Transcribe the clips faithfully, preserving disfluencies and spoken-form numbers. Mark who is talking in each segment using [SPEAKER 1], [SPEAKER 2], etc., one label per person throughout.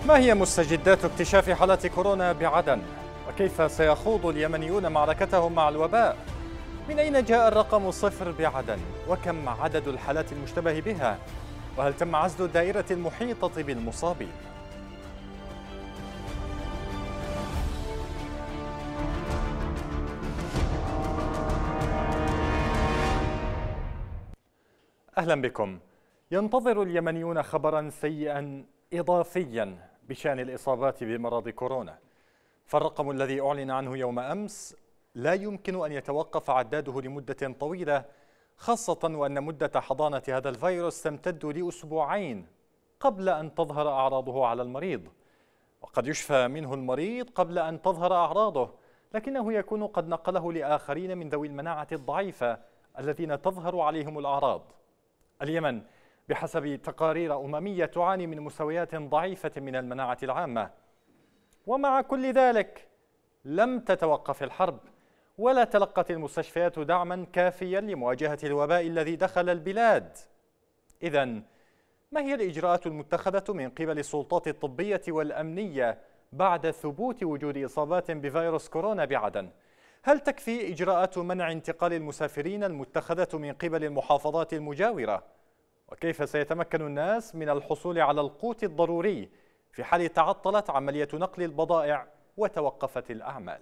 [SPEAKER 1] ما هي مستجدات اكتشاف حالات كورونا بعدن؟ وكيف سيخوض اليمنيون معركتهم مع الوباء؟ من أين جاء الرقم صفر بعدن؟ وكم عدد الحالات المشتبه بها؟ وهل تم عزل الدائرة المحيطة بالمصابين؟ أهلا بكم. ينتظر اليمنيون خبرا سيئا إضافيا بشأن الإصابات بمرض كورونا، فالرقم الذي أعلن عنه يوم أمس لا يمكن أن يتوقف عداده لمدة طويلة، خاصة وأن مدة حضانة هذا الفيروس تمتد لأسبوعين قبل أن تظهر أعراضه على المريض، وقد يشفى منه المريض قبل أن تظهر أعراضه، لكنه يكون قد نقله لآخرين من ذوي المناعة الضعيفة الذين تظهر عليهم الأعراض. اليمن بحسب تقارير أممية تعاني من مستويات ضعيفة من المناعة العامة، ومع كل ذلك لم تتوقف الحرب، ولا تلقت المستشفيات دعما كافيا لمواجهة الوباء الذي دخل البلاد. إذن ما هي الإجراءات المتخذة من قبل السلطات الطبية والأمنية بعد ثبوت وجود إصابات بفيروس كورونا بعدن؟ هل تكفي إجراءات منع انتقال المسافرين المتخذة من قبل المحافظات المجاورة؟ وكيف سيتمكن الناس من الحصول على القوت الضروري في حال تعطلت عملية نقل البضائع وتوقفت الأعمال؟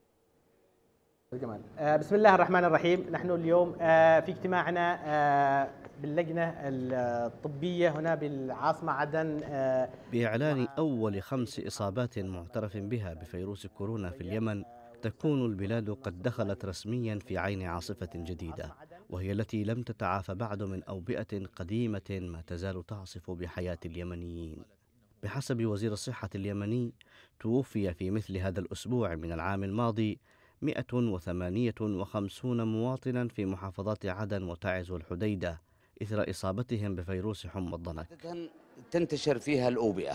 [SPEAKER 2] الجمال. بسم الله الرحمن الرحيم. نحن اليوم في اجتماعنا باللجنة الطبية هنا بالعاصمة عدن
[SPEAKER 3] بإعلان أول خمس إصابات معترف بها بفيروس كورونا في اليمن، تكون البلاد قد دخلت رسميا في عين عاصفة جديدة، وهي التي لم تتعافى بعد من أوبئة قديمة ما تزال تعصف بحياة اليمنيين. بحسب وزير الصحة اليمني، توفي في مثل هذا الأسبوع من العام الماضي مئة وثمانية وخمسين مواطنا في محافظات عدن وتعز والحديدة إثر إصابتهم بفيروس حمى الضنك.
[SPEAKER 4] تنتشر فيها الأوبئة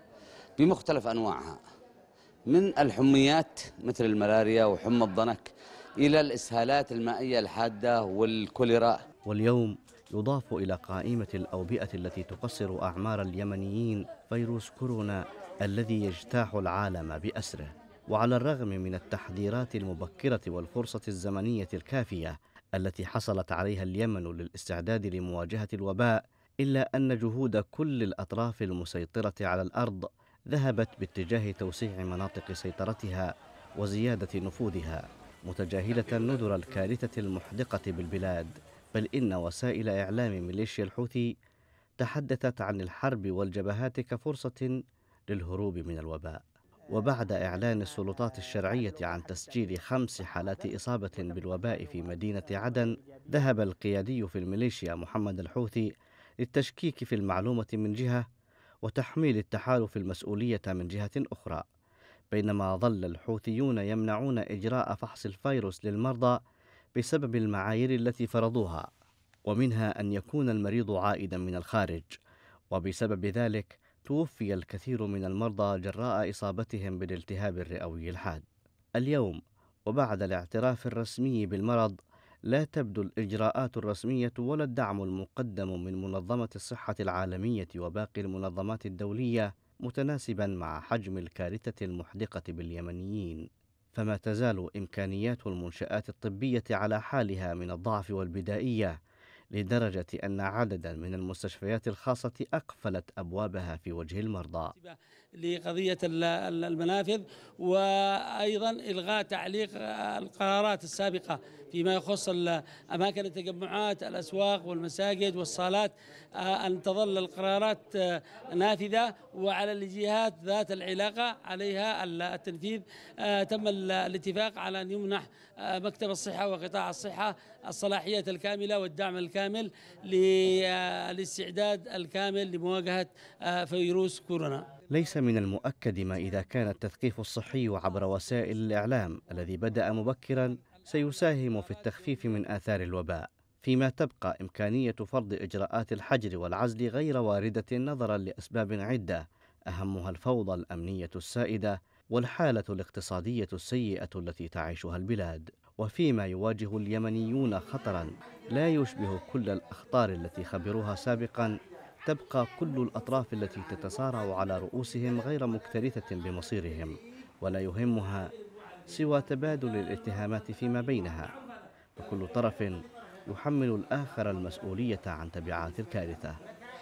[SPEAKER 4] بمختلف أنواعها، من الحميات مثل الملاريا وحمى الضنك إلى الإسهالات المائية الحادة والكوليرا.
[SPEAKER 3] واليوم يضاف إلى قائمة الأوبئة التي تقصر أعمار اليمنيين فيروس كورونا الذي يجتاح العالم بأسره. وعلى الرغم من التحذيرات المبكرة والفرصة الزمنية الكافية التي حصلت عليها اليمن للاستعداد لمواجهة الوباء، إلا أن جهود كل الأطراف المسيطرة على الأرض ذهبت باتجاه توسيع مناطق سيطرتها وزيادة نفوذها، متجاهلة نذر الكارثة المحدقة بالبلاد. بل إن وسائل إعلام ميليشيا الحوثي تحدثت عن الحرب والجبهات كفرصة للهروب من الوباء. وبعد إعلان السلطات الشرعية عن تسجيل خمس حالات إصابة بالوباء في مدينة عدن، ذهب القيادي في الميليشيا محمد الحوثي للتشكيك في المعلومة من جهة وتحميل التحالف المسؤولية من جهة أخرى، بينما ظل الحوثيون يمنعون إجراء فحص الفيروس للمرضى بسبب المعايير التي فرضوها، ومنها أن يكون المريض عائدا من الخارج، وبسبب ذلك توفي الكثير من المرضى جراء إصابتهم بالالتهاب الرئوي الحاد. اليوم وبعد الاعتراف الرسمي بالمرض، لا تبدو الإجراءات الرسمية ولا الدعم المقدم من منظمة الصحة العالمية وباقي المنظمات الدولية متناسبا مع حجم الكارثة المحدقة باليمنيين، فما تزال إمكانيات المنشآت الطبية على حالها من الضعف والبدائية، لدرجة أن عددا من المستشفيات الخاصة أقفلت أبوابها في وجه المرضى.
[SPEAKER 5] لقضية المنافذ، وأيضا إلغاء تعليق القرارات السابقة فيما يخص أماكن التجمعات، الأسواق والمساجد والصالات، أن تظل القرارات نافذة، وعلى الجهات ذات العلاقة عليها التنفيذ. تم الاتفاق على أن يمنح مكتب الصحة وقطاع الصحة الصلاحية الكاملة والدعم الكامل للاستعداد الكامل لمواجهة فيروس كورونا.
[SPEAKER 3] ليس من المؤكد ما إذا كان التثقيف الصحي عبر وسائل الإعلام الذي بدأ مبكرا سيساهم في التخفيف من آثار الوباء، فيما تبقى إمكانية فرض إجراءات الحجر والعزل غير واردة نظرا لأسباب عدة، أهمها الفوضى الأمنية السائدة والحالة الاقتصادية السيئة التي تعيشها البلاد. وفيما يواجه اليمنيون خطرا لا يشبه كل الأخطار التي خبروها سابقا، تبقى كل الأطراف التي تتصارع على رؤوسهم غير مكترثة بمصيرهم، ولا يهمها سوى تبادل الاتهامات فيما بينها، وكل طرف يحمل الآخر المسؤولية عن تبعات الكارثة.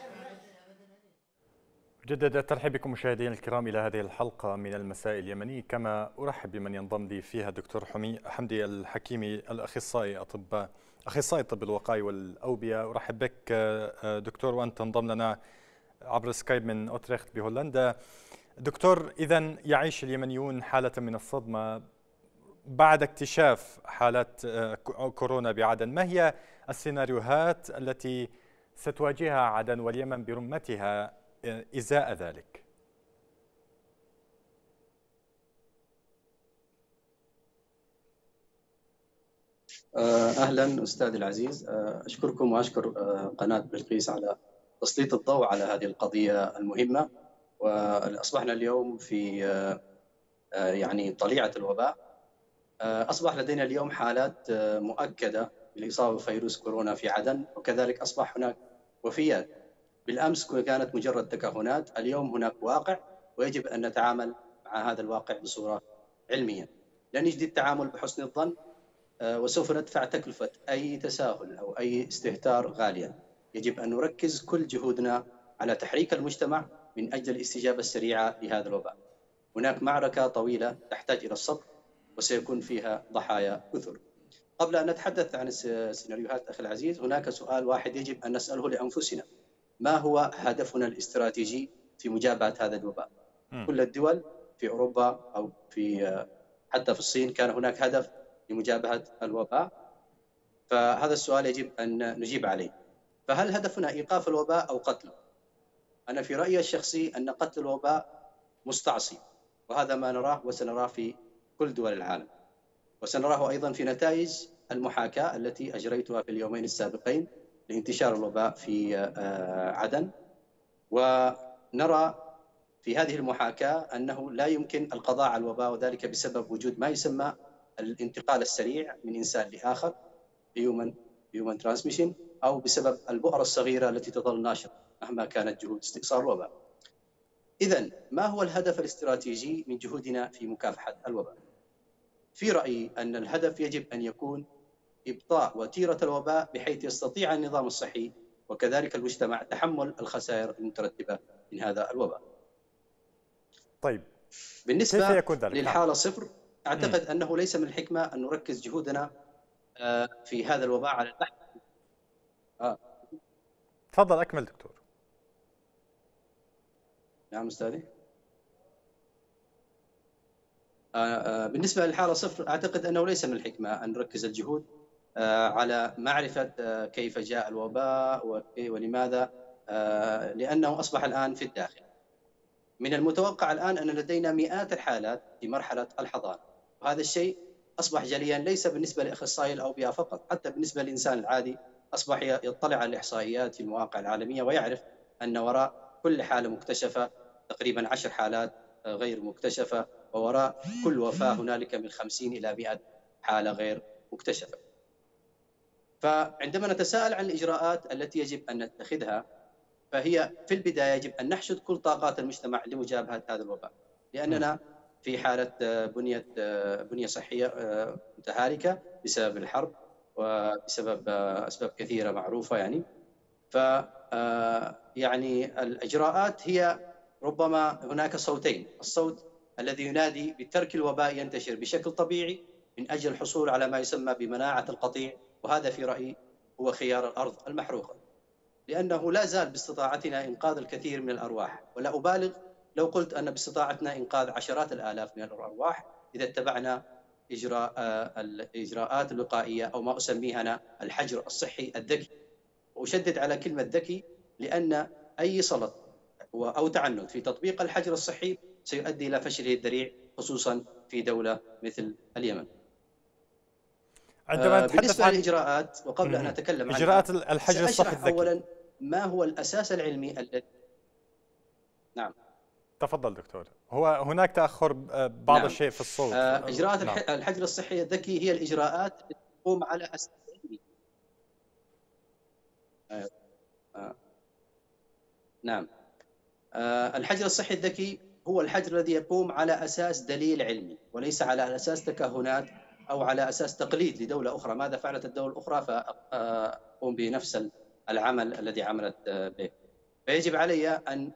[SPEAKER 1] أجدد الترحيب بكم مشاهدينا الكرام إلى هذه الحلقة من المساء اليمني، كما أرحب بمن ينضم لي فيها الدكتور حمدي الحكيمي الأخصائي أطباء أخصائي الطب الوقائي والأوبئة. أرحب بك دكتور وأنت تنضم لنا عبر سكايب من أوتريخت بهولندا. دكتور، إذن يعيش اليمنيون حالة من الصدمة بعد اكتشاف حالات كورونا بعدن. ما هي السيناريوهات التي ستواجهها عدن واليمن برمتها إزاء ذلك؟
[SPEAKER 6] أهلا أستاذ العزيز، أشكركم وأشكر قناة بلقيس على تسليط الضوء على هذه القضية المهمة. وأصبحنا اليوم في يعني طليعة الوباء. أصبح لدينا اليوم حالات مؤكدة بالإصابة بفيروس كورونا في عدن، وكذلك أصبح هناك وفيات. بالأمس كانت مجرد تكهنات، اليوم هناك واقع، ويجب أن نتعامل مع هذا الواقع بصورة علمية. لا نجدي التعامل بحسن الظن، وسوف ندفع تكلفة أي تساهل أو أي استهتار غاليا. يجب أن نركز كل جهودنا على تحريك المجتمع من أجل الاستجابة السريعة لهذا الوباء. هناك معركة طويلة تحتاج إلى الصبر، وسيكون فيها ضحايا كثر. قبل أن نتحدث عن السيناريوهات أخي العزيز، هناك سؤال واحد يجب أن نسأله لأنفسنا: ما هو هدفنا الاستراتيجي في مجابهة هذا الوباء؟ م. كل الدول في أوروبا أو في حتى في الصين كان هناك هدف لمجابهة الوباء، فهذا السؤال يجب أن نجيب عليه. فهل هدفنا إيقاف الوباء أو قتله؟ أنا في رأيي الشخصي أن قتل الوباء مستعصي، وهذا ما نراه وسنراه في كل دول العالم، وسنراه أيضا في نتائج المحاكاة التي أجريتها في اليومين السابقين لانتشار الوباء في عدن. ونرى في هذه المحاكاة أنه لا يمكن القضاء على الوباء، وذلك بسبب وجود ما يسمى الانتقال السريع من إنسان لآخر human human transmission، أو بسبب البؤرة الصغيرة التي تظل ناشطة مهما كانت جهود استئصال الوباء. إذن ما هو الهدف الاستراتيجي من جهودنا في مكافحة الوباء؟ في رأيي أن الهدف يجب أن يكون إبطاء وتيرة الوباء بحيث يستطيع النظام الصحي وكذلك المجتمع تحمل الخسائر المترتبة من هذا الوباء.
[SPEAKER 1] طيب،
[SPEAKER 6] بالنسبة للحالة صفر، أعتقد م. أنه ليس من الحكمة أن نركز جهودنا في هذا الوباء على البحث.
[SPEAKER 1] آه. تفضل أكمل دكتور.
[SPEAKER 6] نعم أستاذي. بالنسبة للحالة صفر، أعتقد أنه ليس من الحكمة أن نركز الجهود على معرفة كيف جاء الوباء ولماذا، لأنه أصبح الآن في الداخل. من المتوقع الآن أن لدينا مئات الحالات في مرحلة الحضانة، وهذا الشيء أصبح جليا ليس بالنسبة لأخصائي الأوبئة فقط، حتى بالنسبة للإنسان العادي أصبح يطلع على الإحصائيات في المواقع العالمية ويعرف أن وراء كل حالة مكتشفة تقريبا عشر حالات غير مكتشفة، ووراء كل وفاة هنالك من خمسين إلى مئة حالة غير مكتشفة. فعندما نتساءل عن الإجراءات التي يجب أن نتخذها، فهي في البداية يجب أن نحشد كل طاقات المجتمع لمجابهة هذا الوباء، لأننا في حالة بنية بنية صحية متهالكة بسبب الحرب وبسبب أسباب كثيرة معروفة يعني. ف يعني الإجراءات هي ربما هناك صوتين: الصوت الذي ينادي بترك الوباء ينتشر بشكل طبيعي من أجل الحصول على ما يسمى بمناعة القطيع، وهذا في رأيي هو خيار الأرض المحروقة، لأنه لا زال باستطاعتنا إنقاذ الكثير من الأرواح، ولا أبالغ لو قلت أن باستطاعتنا إنقاذ عشرات الآلاف من الأرواح إذا اتبعنا إجراء الإجراءات الوقائية أو ما أسميه أنا الحجر الصحي الذكي. وأشدد على كلمة ذكي، لأن أي سلط أو تعنت في تطبيق الحجر الصحي سيؤدي إلى فشله الذريع، خصوصا في دولة مثل اليمن.
[SPEAKER 1] عندما
[SPEAKER 6] بالنسبة عن للإجراءات، وقبل أن أتكلم عن
[SPEAKER 1] إجراءات الحجر الصحي الذكي،
[SPEAKER 6] أولا ما هو الأساس العلمي الذي نعم
[SPEAKER 1] تفضل دكتور. هو هناك تأخر بعض نعم. الشيء في الصوت.
[SPEAKER 6] إجراءات نعم. الحجر الصحي الذكي هي الإجراءات التي تقوم على أساس علمي. نعم. الحجر الصحي الذكي هو الحجر الذي يقوم على أساس دليل علمي وليس على أساس تكهنات أو على أساس تقليد لدولة أخرى. ماذا فعلت الدولة الأخرى فأقوم بنفس العمل الذي عملت به. فيجب علي أن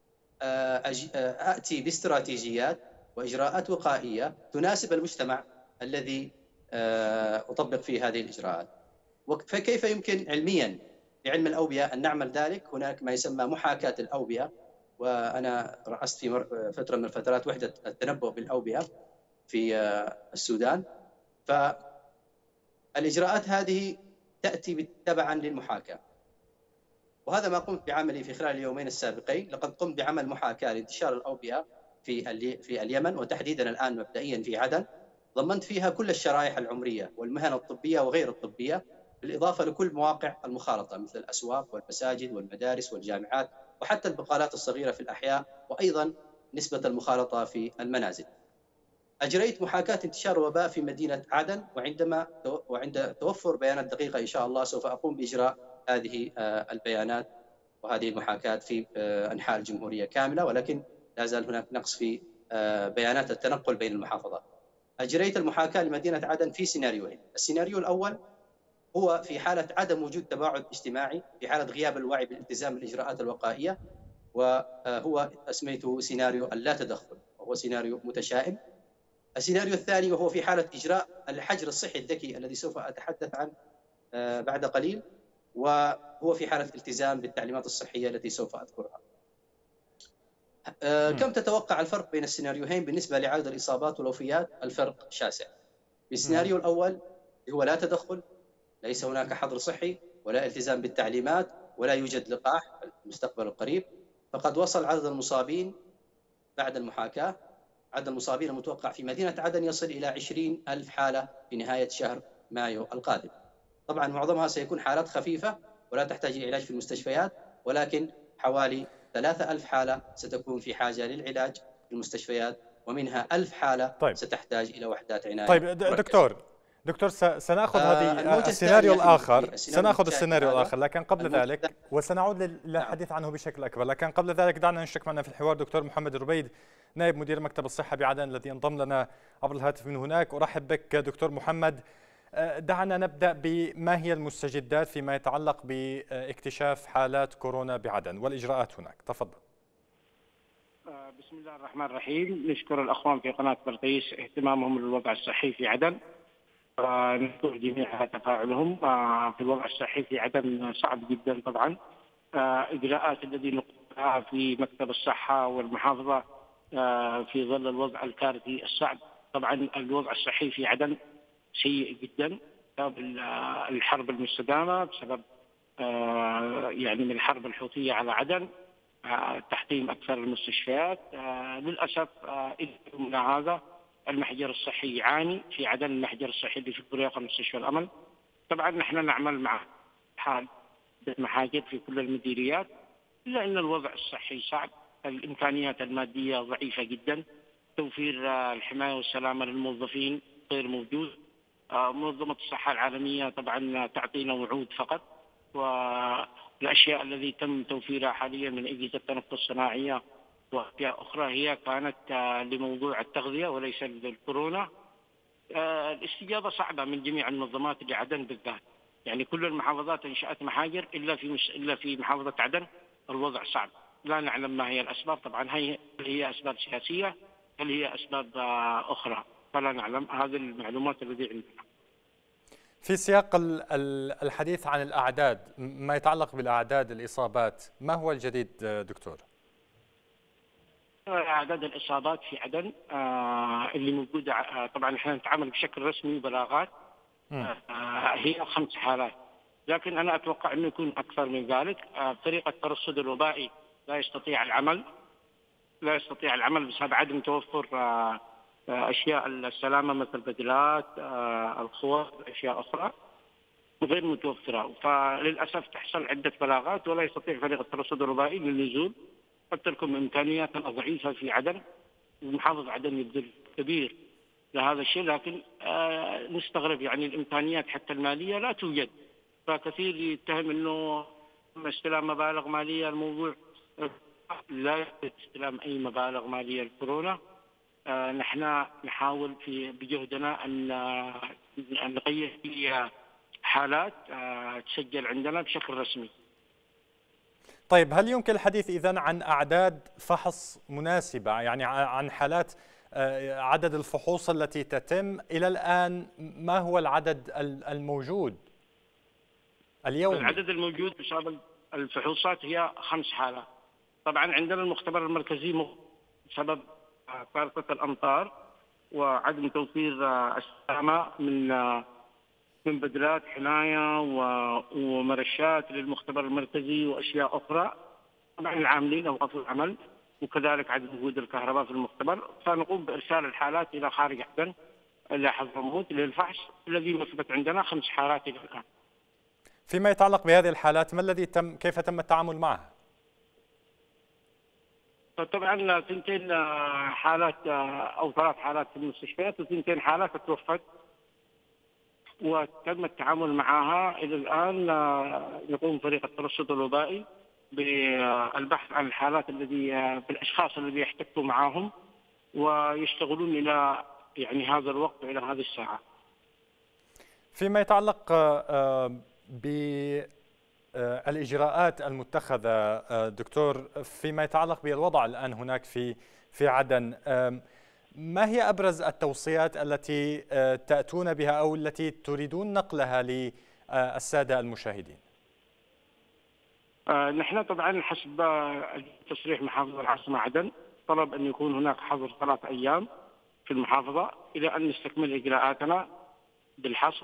[SPEAKER 6] آتي باستراتيجيات وإجراءات وقائية تناسب المجتمع الذي أطبق فيه هذه الإجراءات. فكيف يمكن علميا بعلم الأوبئة أن نعمل ذلك؟ هناك ما يسمى محاكاة الأوبئة، وأنا رأست في فترة من الفترات وحدة التنبؤ بالأوبئة في السودان. فالإجراءات هذه تأتي تبعا للمحاكاة، وهذا ما قمت بعمله في خلال اليومين السابقين. لقد قمت بعمل محاكاة لانتشار الأوبئة في في اليمن، وتحديدا الآن مبدئيا في عدن. ضمنت فيها كل الشرائح العمرية والمهن الطبية وغير الطبية، بالإضافة لكل مواقع المخالطة مثل الأسواق والمساجد والمدارس والجامعات وحتى البقالات الصغيرة في الأحياء، وأيضا نسبة المخالطة في المنازل. أجريت محاكاة انتشار الوباء في مدينة عدن، وعندما وعند توفر بيانات دقيقة إن شاء الله سوف أقوم بإجراء هذه البيانات وهذه المحاكاة في أنحاء الجمهورية كاملة، ولكن لا زال هناك نقص في بيانات التنقل بين المحافظات. أجريت المحاكاة لمدينة عدن في سيناريوهين. السيناريو الأول هو في حالة عدم وجود تباعد اجتماعي، في حالة غياب الوعي بالالتزام بالإجراءات الوقائية، وهو أسميته سيناريو اللا تدخل، وهو سيناريو متشائم. السيناريو الثاني وهو في حالة إجراء الحجر الصحي الذكي الذي سوف أتحدث عنه بعد قليل، وهو في حالة التزام بالتعليمات الصحية التي سوف أذكرها. كم تتوقع الفرق بين السيناريوهين بالنسبة لعدد الإصابات والوفيات؟ الفرق شاسع. في السيناريو الأول هو لا تدخل، ليس هناك حظر صحي ولا التزام بالتعليمات ولا يوجد لقاح في المستقبل القريب، فقد وصل عدد المصابين بعد المحاكاة، عدد المصابين المتوقع في مدينة عدن يصل إلى عشرين ألف حالة في نهاية شهر مايو القادم. طبعا معظمها سيكون حالات خفيفة ولا تحتاج إلى علاج في المستشفيات، ولكن حوالي ثلاثة ألف حالة ستكون في حاجة للعلاج في المستشفيات، ومنها ألف حالة طيب. ستحتاج إلى وحدات عناية.
[SPEAKER 1] طيب دكتور دكتور سنأخذ آه هذه السيناريو الآخر، سنأخذ السيناريو الآخر، لكن قبل ذلك وسنعود للحديث عنه بشكل أكبر، لكن قبل ذلك دعنا نشرك معنا في الحوار دكتور محمد الربيد، نائب مدير مكتب الصحة بعدن الذي انضم لنا عبر الهاتف من هناك. أرحب بك دكتور محمد. دعنا نبدأ بما هي المستجدات فيما يتعلق باكتشاف حالات كورونا بعدن والإجراءات هناك. تفضل.
[SPEAKER 7] بسم الله الرحمن الرحيم. نشكر الأخوان في قناة بلقيس اهتمامهم بالوضع الصحي في عدن، نشكر جميع على تفاعلهم في الوضع الصحي في عدن. صعب جدا طبعا. إجراءات الذي نقومها في مكتب الصحة والمحافظة في ظل الوضع الكارثي الصعب. طبعا الوضع الصحي في عدن سيء جدا بسبب الحرب المستدامة، بسبب يعني من الحرب الحوثية على عدن، تحطيم أكثر المستشفيات. للأسف من هذا المحجر الصحي يعاني في عدن. المحجر الصحي اللي في بريقة مستشفى الأمل. طبعا نحن نعمل مع حال محاجر في كل المديريات، إلا أن الوضع الصحي صعب، الإمكانيات المادية ضعيفة جدا، توفير الحماية والسلامة للموظفين غير موجود. منظمة الصحة العالمية طبعا تعطينا وعود فقط، والأشياء التي تم توفيرها حاليا من أجهزة التنفس الصناعية وأشياء أخرى هي كانت لموضوع التغذية وليس للكورونا. الاستجابة صعبة من جميع المنظمات لعدن بالذات، يعني كل المحافظات انشأت محاجر إلا في مش إلا في محافظة عدن الوضع صعب. لا نعلم ما هي الأسباب، طبعا هي هل هي أسباب سياسية هل هي أسباب أخرى، فلا نعلم. هذه المعلومات التي عندنا.
[SPEAKER 1] في سياق الحديث عن الأعداد، ما يتعلق بالأعداد الإصابات، ما هو الجديد دكتور؟
[SPEAKER 7] أعداد الإصابات في عدن اللي موجودة، طبعا احنا نتعامل بشكل رسمي بلاغات، هي خمس حالات، لكن أنا أتوقع أنه يكون أكثر من ذلك. طريقة الترصد الوبائي لا يستطيع العمل لا يستطيع العمل بسبب عدم توفر أشياء السلامة مثل البدلات، الخوذ، أشياء أخرى غير متوفرة، فللأسف تحصل عدة بلاغات ولا يستطيع فريق الترصد الوبائي للنزول. قد تكون إمكانياتنا ضعيفة في عدن، ومحافظ عدن يبذل كبير لهذا الشيء، لكن آه نستغرب يعني الإمكانيات حتى المالية لا توجد. فكثير يتهم أنه استلام مبالغ مالية، الموضوع لا يوجد استلام أي مبالغ مالية لكورونا. آه، نحن نحاول في بجهدنا أن أن نغير في حالات آه، تسجل عندنا بشكل رسمي.
[SPEAKER 1] طيب، هل يمكن الحديث إذن عن أعداد فحص مناسبة، يعني عن حالات عدد الفحوص التي تتم إلى الآن؟ ما هو العدد الموجود اليومي؟
[SPEAKER 7] العدد الموجود بسبب الفحوصات هي خمس حالات. طبعا عندنا المختبر المركزي بسبب كارثة الأمطار وعدم توفير السلامة من من بدلات حماية ومرشات للمختبر المركزي وأشياء أخرى. طبعا العاملين أوقفوا العمل، وكذلك عدم وجود الكهرباء في المختبر، فنقوم بإرسال الحالات إلى خارج عدن إلى حضرموت للفحص، الذي مثبت عندنا خمس حالات إلى الآن.
[SPEAKER 1] فيما يتعلق بهذه الحالات، ما الذي تم كيف تم التعامل معها؟
[SPEAKER 7] طبعا ثنتين حالات أو ثلاث حالات في المستشفيات وثنتين حالات توفت وتم التعامل معها. إلى الآن يقوم فريق الترصد الوبائي بالبحث عن الحالات الذي بالأشخاص الذي يحتكوا معهم، ويشتغلون إلى يعني هذا الوقت وإلى هذه الساعة.
[SPEAKER 1] فيما يتعلق بالإجراءات المتخذة دكتور، فيما يتعلق بالوضع الآن هناك في في عدن، ما هي أبرز التوصيات التي تأتون بها أو التي تريدون نقلها للسادة المشاهدين؟
[SPEAKER 7] آه نحن طبعا حسب تصريح محافظة العاصمة عدن طلب أن يكون هناك حظر ثلاث أيام في المحافظة إلى أن نستكمل إجراءاتنا بالحصر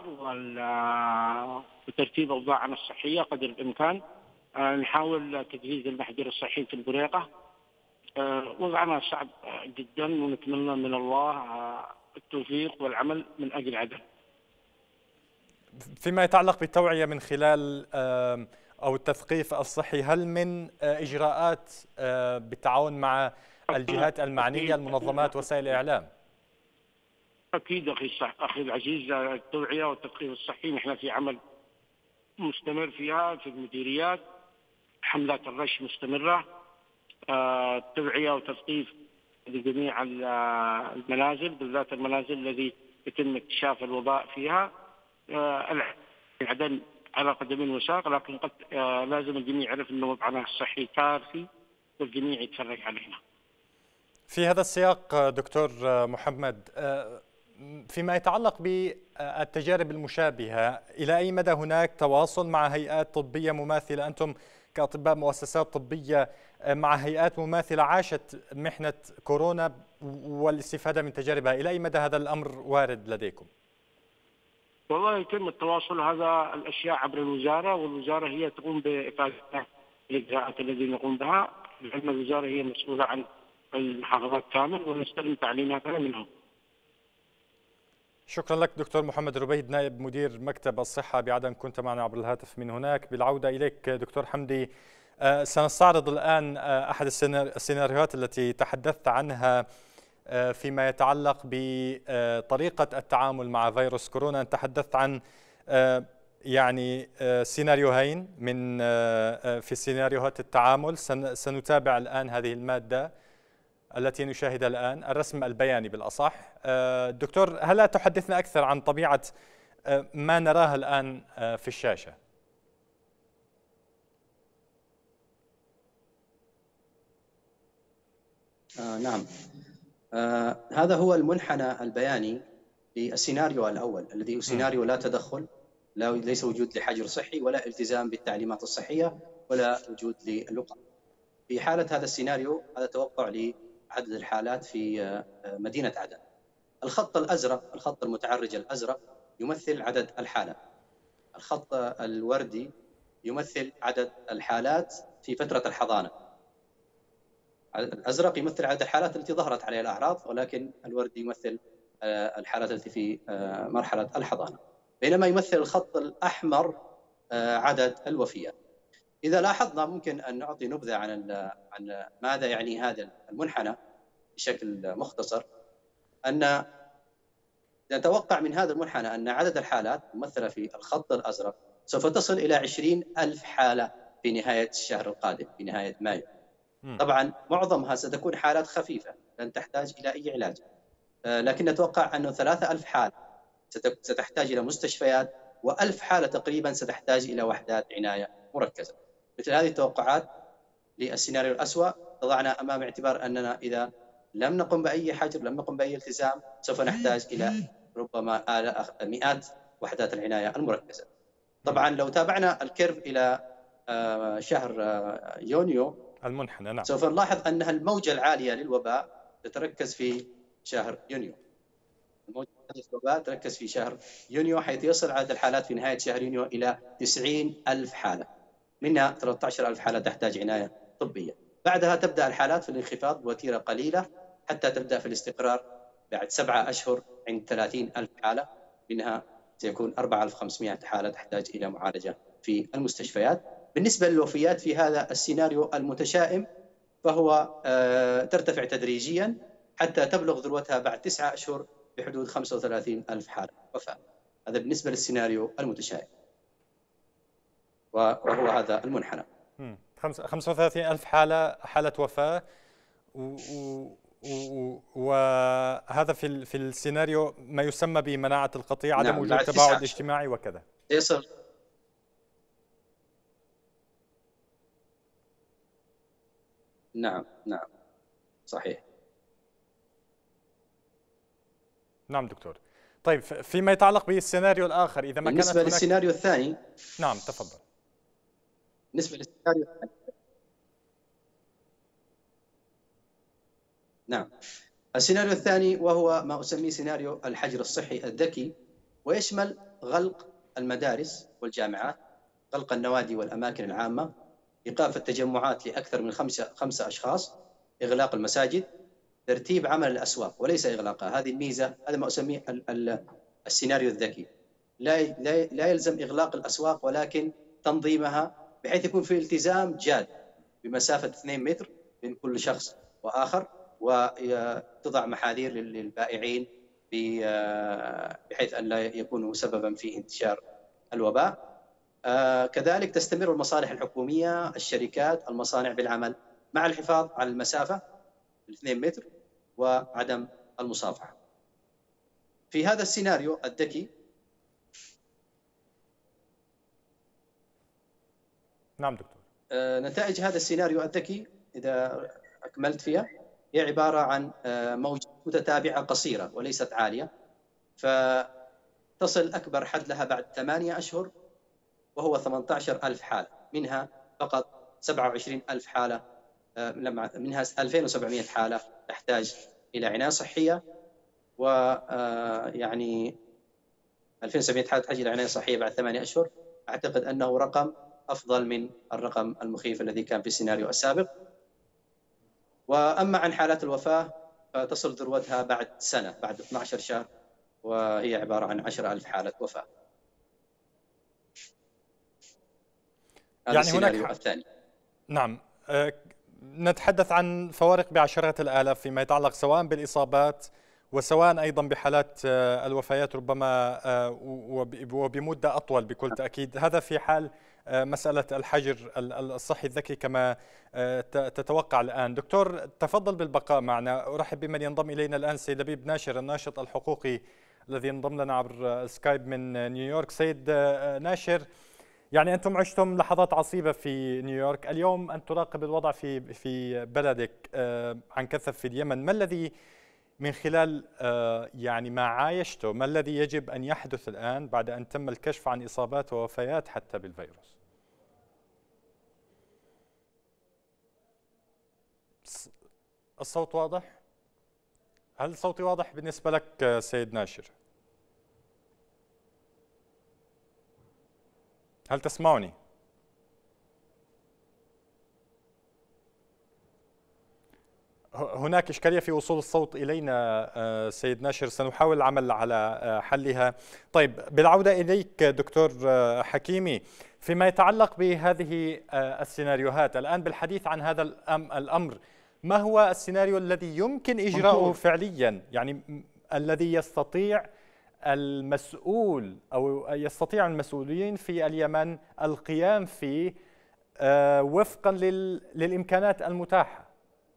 [SPEAKER 7] وترتيب أوضاعنا الصحية قدر الإمكان. آه نحاول تجهيز المحجر الصحي في البريقة. آه وضعنا صعب جدا، ونتمنى من الله آه التوفيق والعمل من أجل عدن.
[SPEAKER 1] فيما يتعلق بالتوعية من خلال آه أو التثقيف الصحي، هل من إجراءات بالتعاون مع الجهات المعنية، المنظمات، وسائل الإعلام؟
[SPEAKER 7] أكيد أخي الصح أخي العزيز، التوعية والتثقيف الصحي نحن في عمل مستمر فيها في المديريات. حملات الرش مستمرة، التوعية والتثقيف لجميع المنازل، بالذات المنازل التي يتم اكتشاف الوباء فيها. عدن على قدم وساق، لكن قد آه لازم الجميع يعرف أن وضعنا الصحي كارثي والجميع يتفرج علينا.
[SPEAKER 1] في هذا السياق دكتور محمد، فيما يتعلق بالتجارب المشابهة، إلى أي مدى هناك تواصل مع هيئات طبية مماثلة؟ أنتم كأطباء مؤسسات طبية مع هيئات مماثلة عاشت محنة كورونا والاستفادة من تجاربها، إلى أي مدى هذا الأمر وارد لديكم؟
[SPEAKER 7] والله يتم التواصل هذا الأشياء عبر الوزارة، والوزارة هي تقوم بإفادة الإجراءات التي نقوم بها، لأن الوزارة هي مسؤولة عن المحافظات كامل ونستلم تعليماتها منهم.
[SPEAKER 1] شكرا لك دكتور محمد ربيد، نائب مدير مكتب الصحة بعدن، كنت معنا عبر الهاتف من هناك. بالعودة إليك دكتور حمدي، سنستعرض الآن أحد السيناريوهات التي تحدثت عنها فيما يتعلق بطريقة التعامل مع فيروس كورونا. تحدثت عن يعني سيناريوهين من في سيناريوهات التعامل. سنتابع الآن هذه المادة التي نشاهدها الآن، الرسم البياني بالأصح. دكتور، هل تحدثنا أكثر عن طبيعة ما نراه الآن في الشاشة؟
[SPEAKER 6] آه نعم، آه هذا هو المنحنى البياني للسيناريو الأول، الذي هو سيناريو لا تدخل، لا ليس وجود لحجر صحي ولا التزام بالتعليمات الصحية ولا وجود للقاء. في حالة هذا السيناريو، هذا توقع لعدد الحالات في مدينة عدن. الخط الأزرق، الخط المتعرج الأزرق يمثل عدد الحالات. الخط الوردي يمثل عدد الحالات في فترة الحضانة. الأزرق يمثل عدد الحالات التي ظهرت عليها الأعراض، ولكن الوردي يمثل الحالات التي في مرحلة الحضانة، بينما يمثل الخط الأحمر عدد الوفيات. إذا لاحظنا، ممكن أن نعطي نبذة عن عن ماذا يعني هذا المنحنى بشكل مختصر. أن نتوقع من هذا المنحنى أن عدد الحالات ممثلة في الخط الأزرق سوف تصل إلى عشرين ألف حالة في نهاية الشهر القادم، في نهاية مايو. طبعا معظمها ستكون حالات خفيفة لن تحتاج إلى أي علاج، لكن نتوقع أنه ثلاثة ألف حالة ستحتاج إلى مستشفيات، وألف حالة تقريبا ستحتاج إلى وحدات عناية مركزة. مثل هذه التوقعات للسيناريو الأسوأ تضعنا أمام اعتبار أننا إذا لم نقم بأي حجر، لم نقم بأي التزام، سوف نحتاج إلى ربما مئات وحدات العناية المركزة. طبعا لو تابعنا الكيرف إلى شهر يونيو
[SPEAKER 1] المنحنى، نعم،
[SPEAKER 6] سوف نلاحظ أنها الموجة العالية للوباء تتركز في شهر يونيو. الموجة الوباء تركز في شهر يونيو، حيث يصل عدد الحالات في نهاية شهر يونيو إلى تسعين ألف حالة، منها ثلاثة عشر ألف حالة تحتاج عناية طبية. بعدها تبدأ الحالات في الانخفاض بوتيرة قليلة حتى تبدأ في الاستقرار بعد سبعة أشهر عند ثلاثين ألف حالة، منها سيكون أربعة آلاف وخمسمئة حالة تحتاج إلى معالجة في المستشفيات. بالنسبة للوفيات في هذا السيناريو المتشائم فهو ترتفع تدريجيا حتى تبلغ ذروتها بعد تسعة أشهر بحدود خمسة وثلاثين ألف حالة وفاة. هذا بالنسبة للسيناريو المتشائم، وهو هذا المنحنى.
[SPEAKER 1] خمسة وثلاثين ألف حالة حالة وفاة، وهذا في في السيناريو ما يسمى بمناعة القطيع، عدم
[SPEAKER 6] نعم،
[SPEAKER 1] وجود تباعد اجتماعي وكذا.
[SPEAKER 6] يصل نعم نعم صحيح.
[SPEAKER 1] نعم دكتور. طيب فيما يتعلق بالسيناريو الآخر، إذا ما كانت
[SPEAKER 6] بالنسبة للسيناريو الثاني.
[SPEAKER 1] نعم تفضل.
[SPEAKER 6] بالنسبة للسيناريو الثاني نعم السيناريو الثاني وهو ما أسميه سيناريو الحجر الصحي الذكي، ويشمل غلق المدارس والجامعات، غلق النوادي والأماكن العامة، إيقاف التجمعات لأكثر من خمسة خمسة أشخاص، إغلاق المساجد، ترتيب عمل الأسواق وليس إغلاقها. هذه الميزة، هذا ما أسميه السيناريو الذكي. لا لا يلزم إغلاق الأسواق ولكن تنظيمها بحيث يكون في التزام جاد بمسافة اثنين متر بين كل شخص وآخر، وتضع محاذير للبائعين بحيث أن لا يكونوا سببا في انتشار الوباء. كذلك تستمر المصالح الحكومية، الشركات، المصانع بالعمل مع الحفاظ على المسافة الاثنين متر وعدم المصافحة. في هذا السيناريو الذكي
[SPEAKER 1] نعم دكتور،
[SPEAKER 6] نتائج هذا السيناريو الذكي إذا أكملت فيها هي عبارة عن موجة متتابعة قصيرة وليست عالية، فتصل أكبر حد لها بعد ثمانية أشهر وهو ثمانية عشر ألف حالة، منها فقط سبعة وعشرين ألف حالة، منها ألفين وسبعمئة حالة تحتاج إلى عناية صحية، ويعني ألفين وسبعمئة حالة تحتاج إلى عناية صحية بعد ثمانية أشهر. أعتقد أنه رقم أفضل من الرقم المخيف الذي كان في السيناريو السابق. وأما عن حالات الوفاة فتصل ذروتها بعد سنة، بعد اثني عشر شهر، وهي عبارة عن عشرة ألف حالة وفاة.
[SPEAKER 1] يعني هناك
[SPEAKER 6] الثاني.
[SPEAKER 1] نعم، أه نتحدث عن فوارق بعشرات الآلاف فيما يتعلق سواء بالإصابات وسواء أيضا بحالات الوفيات، ربما وبمدة أطول بكل تأكيد. هذا في حال مسألة الحجر الصحي الذكي كما تتوقع الآن. دكتور تفضل بالبقاء معنا. أرحب بمن ينضم إلينا الآن، سيد لبيب ناشر الناشط الحقوقي الذي انضم لنا عبر السكايب من نيويورك. سيد ناشر، يعني أنتم عشتم لحظات عصيبة في نيويورك، اليوم أن تراقب الوضع في في بلدك عن كثب في اليمن، ما الذي من خلال يعني ما عايشته، ما الذي يجب أن يحدث الآن بعد أن تم الكشف عن إصابات ووفيات حتى بالفيروس؟ الصوت واضح؟ هل صوتي واضح بالنسبة لك سيد ناشر؟ هل تسمعني؟ هناك إشكالية في وصول الصوت إلينا سيد ناشر، سنحاول العمل على حلها. طيب بالعودة إليك دكتور حكيمي، فيما يتعلق بهذه السيناريوهات الآن بالحديث عن هذا الأمر، ما هو السيناريو الذي يمكن إجراؤه فعليا؟ يعني الذي يستطيع المسؤول أو يستطيع المسؤولين في اليمن القيام فيه وفقا للإمكانات المتاحة.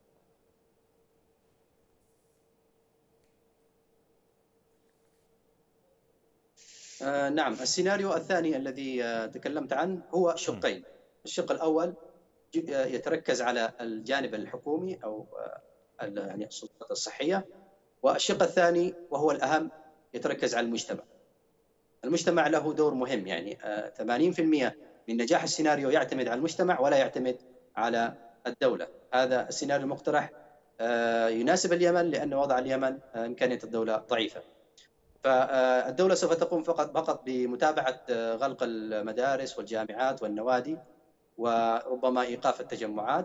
[SPEAKER 6] آه نعم، السيناريو الثاني الذي آه تكلمت عنه هو شقين. الشق الأول يتركز على الجانب الحكومي أو آه يعني السلطات الصحية، والشق الثاني وهو الأهم يتركز على المجتمع. المجتمع له دور مهم، يعني آه ثمانين بالمئة من نجاح السيناريو يعتمد على المجتمع ولا يعتمد على الدولة. هذا السيناريو المقترح آه يناسب اليمن لأن وضع اليمن آه إمكانية الدولة ضعيفة. فالدولة سوف تقوم فقط فقط بمتابعة غلق المدارس والجامعات والنوادي وربما إيقاف التجمعات،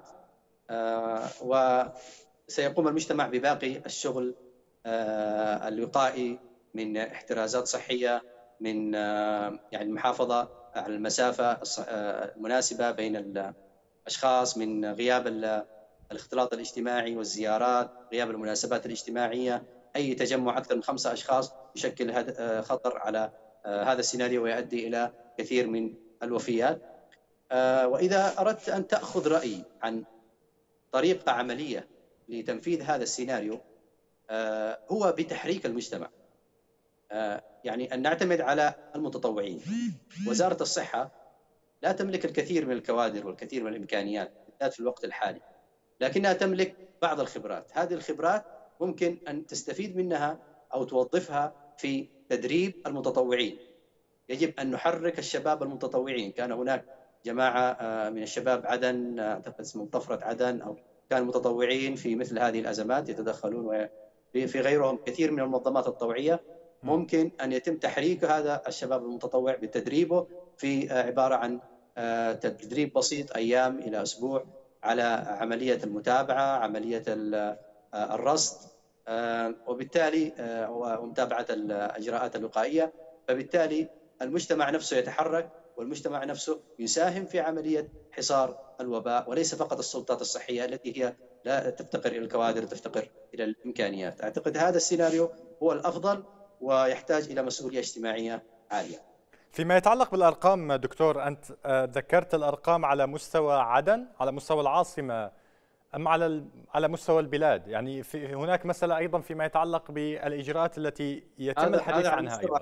[SPEAKER 6] وسيقوم المجتمع بباقي الشغل الوقائي من احترازات صحية، من يعني المحافظة على المسافة المناسبة بين الأشخاص، من غياب الاختلاط الاجتماعي والزيارات، غياب المناسبات الاجتماعية. أي تجمع أكثر من خمسة أشخاص يشكل خطر على هذا السيناريو ويؤدي إلى كثير من الوفيات. وإذا أردت أن تأخذ رأي عن طريقة عملية لتنفيذ هذا السيناريو هو بتحريك المجتمع، يعني أن نعتمد على المتطوعين. وزارة الصحة لا تملك الكثير من الكوادر والكثير من الإمكانيات بالذات في الوقت الحالي، لكنها تملك بعض الخبرات. هذه الخبرات ممكن أن تستفيد منها أو توظفها في تدريب المتطوعين. يجب أن نحرك الشباب المتطوعين. كان هناك جماعة من الشباب عدن، أعتقد اسمهم طفرة عدن، أو كانوا متطوعين في مثل هذه الأزمات يتدخلون، وفي غيرهم كثير من المنظمات الطوعية. ممكن أن يتم تحريك هذا الشباب المتطوع بتدريبه في عبارة عن تدريب بسيط أيام إلى أسبوع على عملية المتابعة، عملية الرصد، وبالتالي ومتابعة الإجراءات الوقائية. فبالتالي المجتمع نفسه يتحرك، والمجتمع نفسه يساهم في عملية حصار الوباء، وليس فقط السلطات الصحية التي هي لا تفتقر إلى الكوادر، تفتقر إلى الإمكانيات. أعتقد هذا السيناريو هو الأفضل ويحتاج إلى مسؤولية اجتماعية عالية.
[SPEAKER 1] فيما يتعلق بالأرقام دكتور، أنت ذكرت الأرقام على مستوى عدن، على مستوى العاصمة، أم على على مستوى البلاد؟ يعني في هناك مسألة أيضا فيما يتعلق بالإجراءات التي يتم الحديث عنها أيضا.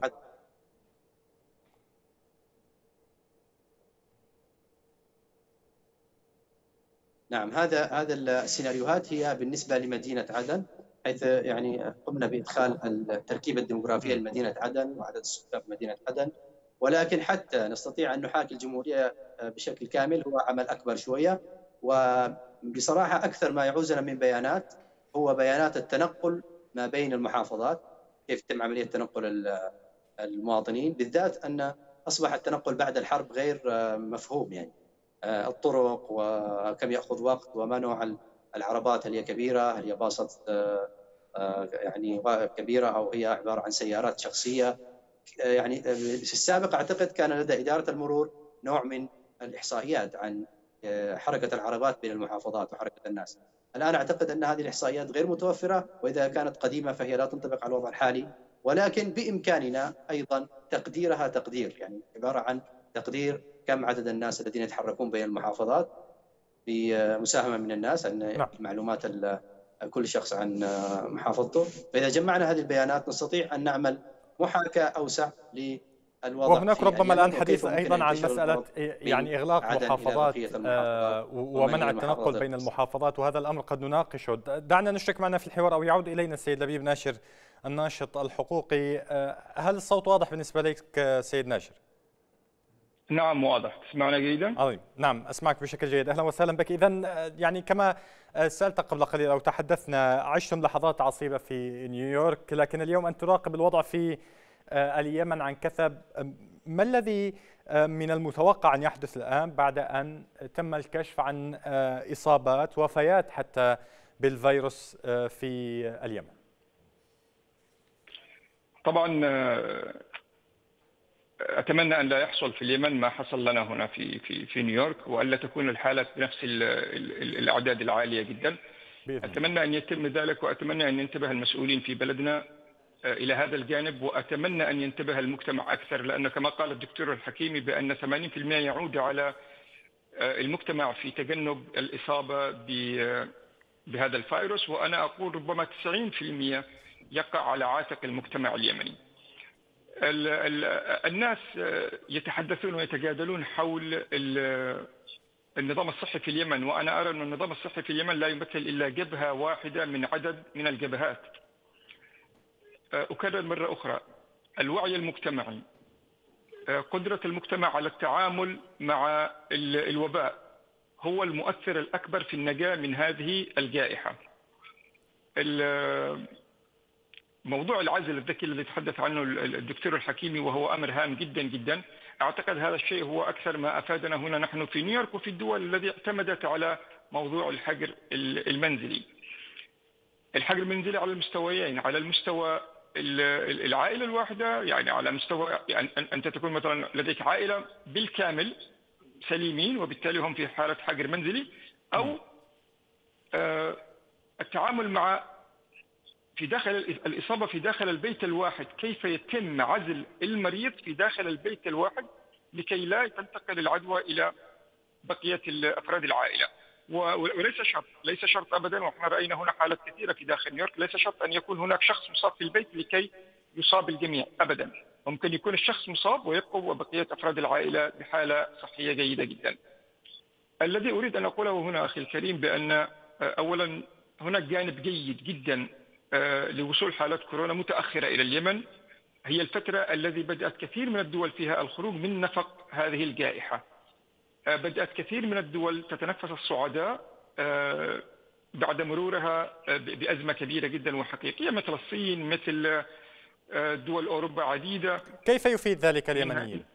[SPEAKER 6] نعم، هذا هذا السيناريوهات هي بالنسبة لمدينة عدن، حيث يعني قمنا بإدخال التركيبة الديموغرافية لمدينة عدن وعدد السكان في مدينة عدن. ولكن حتى نستطيع أن نحاكي الجمهورية بشكل كامل هو عمل أكبر شوية. وبصراحة أكثر ما يعوزنا من بيانات هو بيانات التنقل ما بين المحافظات، كيف تتم عملية تنقل المواطنين، بالذات أن أصبح التنقل بعد الحرب غير مفهوم. يعني الطرق وكم يأخذ وقت، وما نوع العربات، هل هي كبيرة، هل هي باصة يعني كبيرة، أو هي عبارة عن سيارات شخصية. يعني في السابق أعتقد كان لدى إدارة المرور نوع من الإحصائيات عن حركة العربات بين المحافظات وحركة الناس. الآن أعتقد أن هذه الإحصائيات غير متوفرة، وإذا كانت قديمة فهي لا تنطبق على الوضع الحالي. ولكن بإمكاننا أيضا تقديرها تقدير، يعني عبارة عن تقدير كم عدد الناس الذين يتحركون بين المحافظات بمساهمة من الناس، أن معلومات كل شخص عن محافظته. فإذا جمعنا هذه البيانات نستطيع أن نعمل محاكاة أوسع للوضع.
[SPEAKER 1] وهناك ربما الآن حديث أيضا عن مسألة يعني إغلاق محافظات ومنع التنقل بين المحافظات، وهذا الأمر قد نناقشه. دعنا نشرك معنا في الحوار أو يعود إلينا السيد لبيب ناشر الناشط الحقوقي. هل الصوت واضح بالنسبة لك سيد ناشر؟
[SPEAKER 8] نعم واضح. تسمعنا جيدا؟
[SPEAKER 1] عظيم. نعم أسمعك بشكل جيد. أهلا وسهلا بك. إذن يعني كما سألت قبل قليل أو تحدثنا، عشتم لحظات عصيبة في نيويورك، لكن اليوم أنت تراقب الوضع في اليمن عن كثب. ما الذي من المتوقع أن يحدث الآن بعد أن تم الكشف عن إصابات وفيات حتى بالفيروس في اليمن؟
[SPEAKER 8] طبعا أتمنى أن لا يحصل في اليمن ما حصل لنا هنا في في في نيويورك، وألا تكون الحالة بنفس الأعداد العالية جدا. أتمنى أن يتم ذلك، وأتمنى أن ينتبه المسؤولين في بلدنا إلى هذا الجانب، وأتمنى أن ينتبه المجتمع أكثر، لأن كما قال الدكتور الحكيمي بأن ثمانين بالمئة يعود على المجتمع في تجنب الإصابة بهذا الفيروس، وأنا أقول ربما تسعين بالمئة يقع على عاتق المجتمع اليمني. الناس يتحدثون ويتجادلون حول النظام الصحي في اليمن، وأنا أرى أن النظام الصحي في اليمن لا يمثل إلا جبهة واحدة من عدد من الجبهات. أكرر مرة أخرى، الوعي المجتمعي، قدرة المجتمع على التعامل مع الوباء هو المؤثر الأكبر في النجاة من هذه الجائحة. موضوع العزل الذكي الذي تحدث عنه الدكتور الحكيمي وهو أمر هام جدا جدا، أعتقد هذا الشيء هو أكثر ما أفادنا هنا نحن في نيويورك وفي الدول التي اعتمدت على موضوع الحجر المنزلي. الحجر المنزلي على المستويين، على المستوى العائلة الواحدة، يعني على مستوى يعني أنت تكون مثلا لديك عائلة بالكامل سليمين وبالتالي هم في حالة حجر منزلي، أو التعامل مع في داخل الإصابة في داخل البيت الواحد، كيف يتم عزل المريض في داخل البيت الواحد لكي لا تنتقل العدوى إلى بقية أفراد العائلة. وليس شرط ليس شرط أبدا، وإحنا رأينا هنا حالات كثيرة في داخل نيويورك، ليس شرط أن يكون هناك شخص مصاب في البيت لكي يصاب الجميع أبدا. ممكن يكون الشخص مصاب ويبقى وبقية أفراد العائلة بحالة صحية جيدة جدا. الذي أريد أن أقوله هنا أخي الكريم بأن أولا هناك جانب جيد جدا لوصول حالات كورونا متأخرة إلى اليمن، هي الفترة التي بدأت كثير من الدول فيها الخروج من نفق هذه الجائحة. بدأت كثير من الدول تتنفس الصعداء بعد مرورها بأزمة كبيرة جدا وحقيقية، مثل الصين، مثل دول أوروبا عديدة.
[SPEAKER 1] كيف يفيد ذلك اليمنيين؟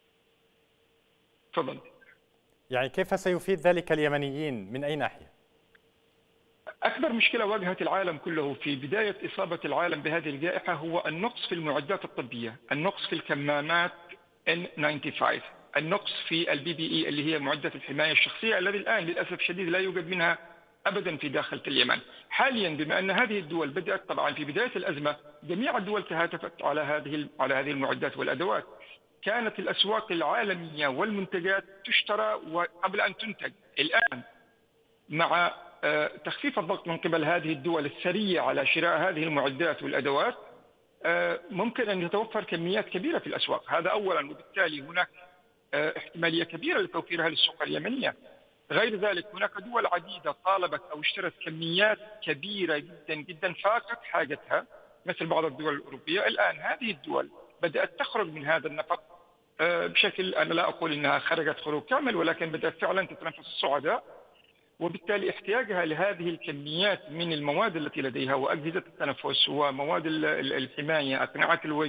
[SPEAKER 8] تفضل.
[SPEAKER 1] يعني كيف سيفيد ذلك اليمنيين من أي ناحية؟
[SPEAKER 8] أكبر مشكلة واجهت العالم كله في بداية إصابة العالم بهذه الجائحة هو النقص في المعدات الطبية، النقص في الكمامات إن تسعة وتسعين، النقص في البي بي إي اللي هي معدات الحماية الشخصية، الذي الآن للأسف الشديد لا يوجد منها أبدا في داخل اليمن. حاليا بما أن هذه الدول بدأت طبعا في بداية الأزمة جميع الدول تهاتفت على هذه على هذه المعدات والأدوات، كانت الأسواق العالمية والمنتجات تشترى قبل أن تنتج. الآن مع تخفيف الضغط من قبل هذه الدول الثرية على شراء هذه المعدات والأدوات، ممكن أن يتوفر كميات كبيرة في الأسواق، هذا أولا، وبالتالي هناك احتمالية كبيرة لتوفيرها للسوق اليمنية. غير ذلك هناك دول عديدة طالبت أو اشترت كميات كبيرة جدا جدا فاقت حاجتها، مثل بعض الدول الأوروبية. الآن هذه الدول بدأت تخرج من هذا النفق بشكل، أنا لا أقول أنها خرجت خروج كامل، ولكن بدأت فعلا تتنفس الصعداء، وبالتالي احتياجها لهذه الكميات من المواد التي لديها وأجهزة التنفس ومواد الحماية، أقنعة الوجه،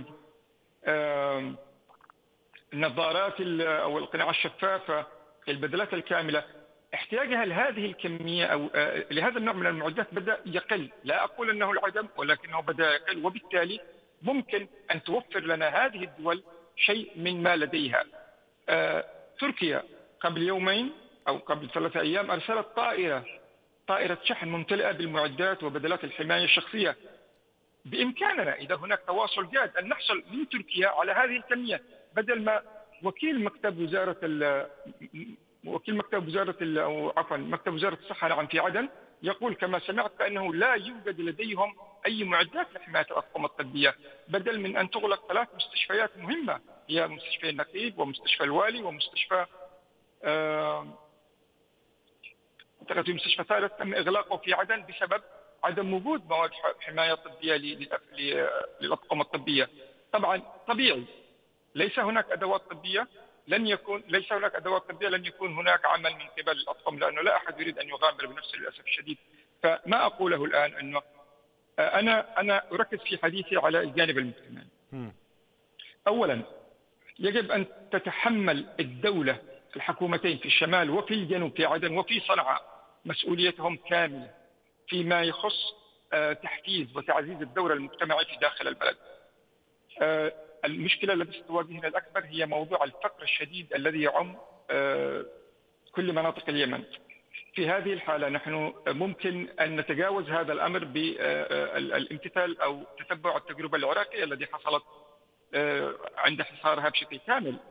[SPEAKER 8] النظارات أو القناع الشفافة، البدلات الكاملة، احتياجها لهذه الكمية أو لهذا النوع من المعدات بدأ يقل. لا أقول أنه العدم، ولكنه بدأ يقل، وبالتالي ممكن أن توفر لنا هذه الدول شيء من ما لديها. تركيا قبل يومين أو قبل ثلاثة أيام أرسلت طائرة طائرة شحن ممتلئة بالمعدات وبدلات الحماية الشخصية. بإمكاننا إذا هناك تواصل جاد أن نحصل من تركيا على هذه الكمية، بدل ما وكيل مكتب وزارة ال وكيل مكتب وزارة ال أو عفوا مكتب وزارة الصحة نعم في عدن يقول كما سمعت بأنه لا يوجد لديهم أي معدات لحماية الأطقم الطبية، بدل من أن تغلق ثلاث مستشفيات مهمة، هي مستشفى النقيب ومستشفى الوالي ومستشفى آه في مستشفى ثالث تم إغلاقه في عدن بسبب عدم وجود مواد حماية طبية للأطقم الطبية. طبعا طبيعي ليس هناك أدوات طبية لن يكون ليس هناك أدوات طبية لن يكون هناك عمل من قبل الأطقم، لأنه لا أحد يريد أن يغامر بنفسه للأسف الشديد. فما أقوله الآن أنه أنا أنا أركز في حديثي على الجانب المجتمعي. أولا يجب أن تتحمل الدولة، الحكومتين في الشمال وفي الجنوب في عدن وفي صنعاء مسؤوليتهم كاملة فيما يخص تحفيز وتعزيز الدور المجتمعي في داخل البلد. المشكلة التي تواجهنا الأكبر هي موضوع الفقر الشديد الذي يعم كل مناطق اليمن. في هذه الحالة نحن ممكن أن نتجاوز هذا الأمر بالامتثال أو تتبع التجربة العراقية التي حصلت عند حصارها بشكل كامل.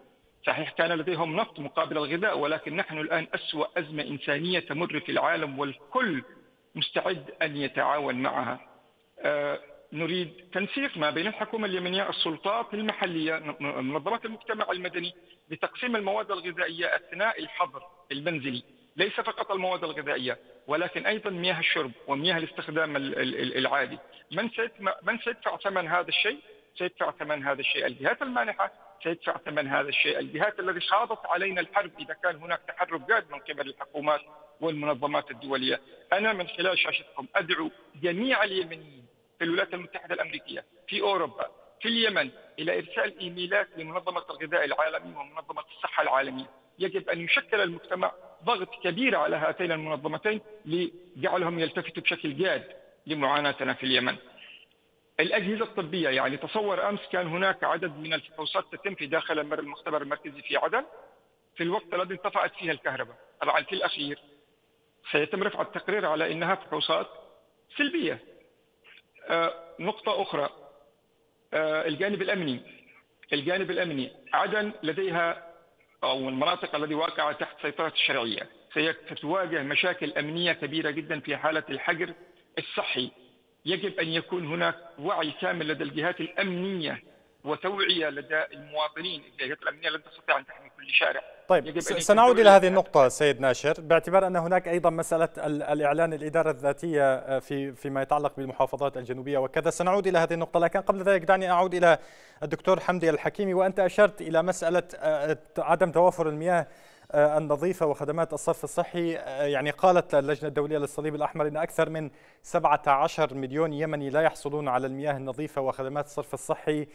[SPEAKER 8] صحيح كان لديهم نفط مقابل الغذاء، ولكن نحن الآن أسوأ أزمة إنسانية تمر في العالم والكل مستعد أن يتعاون معها. آه نريد تنسيق ما بين الحكومة اليمنية، السلطات المحلية، منظمات المجتمع المدني، لتقسيم المواد الغذائية أثناء الحظر المنزلي، ليس فقط المواد الغذائية ولكن أيضا مياه الشرب ومياه الاستخدام العادي. من من سيدفع ثمن هذا الشيء؟ سيدفع ثمن هذا الشيء الجهات المانحة، سيدفع ثمن هذا الشيء الجهات التي خاضت علينا الحرب إذا كان هناك تحرك جاد من قبل الحكومات والمنظمات الدولية. أنا من خلال شاشتكم أدعو جميع اليمنيين في الولايات المتحدة الأمريكية، في أوروبا، في اليمن، إلى إرسال إيميلات لمنظمة الغذاء العالمي ومنظمة الصحة العالمية. يجب أن يشكل المجتمع ضغط كبير على هاتين المنظمتين لجعلهم يلتفتوا بشكل جاد لمعاناتنا في اليمن. الأجهزة الطبية، يعني تصور أمس كان هناك عدد من الفحوصات تتم في داخل المختبر المركزي في عدن في الوقت الذي انطفأت فيها الكهرباء. طبعا في الأخير سيتم رفع التقرير على أنها فحوصات سلبية. آه نقطة أخرى، آه الجانب الأمني. الجانب الأمني عدن لديها أو المناطق التي واقعة تحت سيطرة الشرعية ستواجه مشاكل أمنية كبيرة جدا في حالة الحجر الصحي. يجب أن يكون هناك وعي كامل لدى الجهات الأمنية وتوعية لدى المواطنين. الجهات الأمنية لن تستطيع أن تحمي كل شارع.
[SPEAKER 1] طيب سنعود إلى هذه النقطة سيد ناشر، باعتبار أن هناك أيضا مسألة الإعلان الإدارة الذاتية في فيما يتعلق بالمحافظات الجنوبية وكذا، سنعود إلى هذه النقطة. لكن قبل ذلك دعني أعود إلى الدكتور حمدي الحكيمي، وأنت أشرت إلى مسألة عدم توافر المياه النظيفة وخدمات الصرف الصحي. يعني قالت اللجنة الدولية للصليب الأحمر أن أكثر من سبعة عشر مليون يمني لا يحصلون على المياه النظيفة وخدمات الصرف الصحي.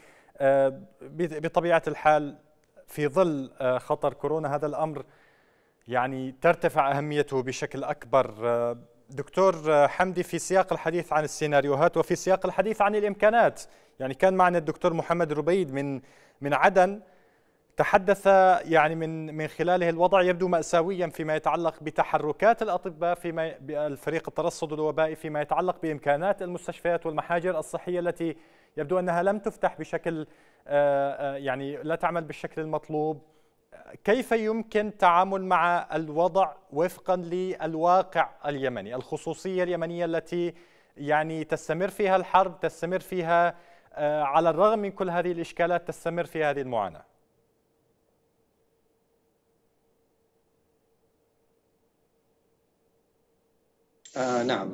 [SPEAKER 1] بطبيعة الحال في ظل خطر كورونا هذا الأمر يعني ترتفع أهميته بشكل أكبر. دكتور حمدي، في سياق الحديث عن السيناريوهات وفي سياق الحديث عن الإمكانات، يعني كان معنا الدكتور محمد ربيد من من عدن تحدث يعني من من خلاله الوضع يبدو مأساويا فيما يتعلق بتحركات الأطباء في الفريق الترصد الوبائي، فيما يتعلق بإمكانات المستشفيات والمحاجر الصحية التي يبدو أنها لم تفتح بشكل يعني لا تعمل بالشكل المطلوب. كيف يمكن التعامل مع الوضع وفقا للواقع اليمني، الخصوصية اليمنية التي يعني تستمر فيها الحرب، تستمر فيها على الرغم من كل هذه الإشكالات تستمر فيها هذه المعاناة؟
[SPEAKER 6] آه نعم،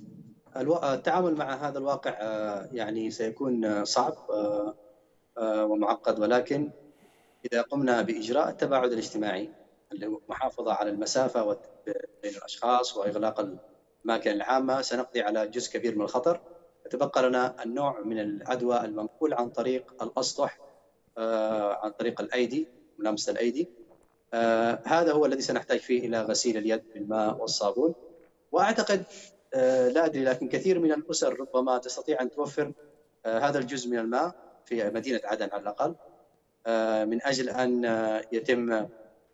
[SPEAKER 6] التعامل مع هذا الواقع آه يعني سيكون صعب آه آه ومعقد، ولكن إذا قمنا بإجراء التباعد الاجتماعي اللي هو محافظة على المسافة بين الأشخاص وإغلاق الأماكن العامة سنقضي على جزء كبير من الخطر. يتبقى لنا النوع من العدوى المنقول عن طريق الأسطح، آه عن طريق الأيدي، ملامسة الأيدي. آه هذا هو الذي سنحتاج فيه إلى غسيل اليد بالماء والصابون. وأعتقد آه لا أدري، لكن كثير من الأسر ربما تستطيع أن توفر آه هذا الجزء من الماء في مدينة عدن على الأقل، آه من أجل أن آه يتم آه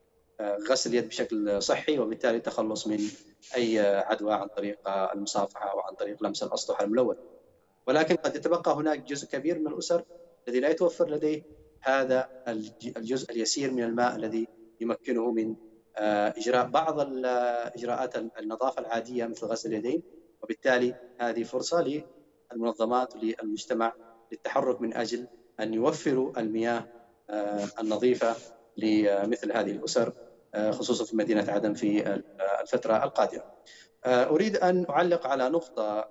[SPEAKER 6] غسل اليد بشكل صحي، وبالتالي التخلص من أي عدوى عن طريق آه المصافحة أو عن طريق لمس الأسطح الملون. ولكن قد يتبقى هناك جزء كبير من الأسر الذي لا يتوفر لديه هذا الجزء اليسير من الماء الذي يمكنه من إجراء بعض الإجراءات النظافة العادية مثل غسل اليدين. وبالتالي هذه فرصة للمنظمات وللمجتمع للتحرك من أجل أن يوفروا المياه النظيفة لمثل هذه الأسر، خصوصا في مدينة عدن في الفترة القادمة. أريد أن أعلق على نقطة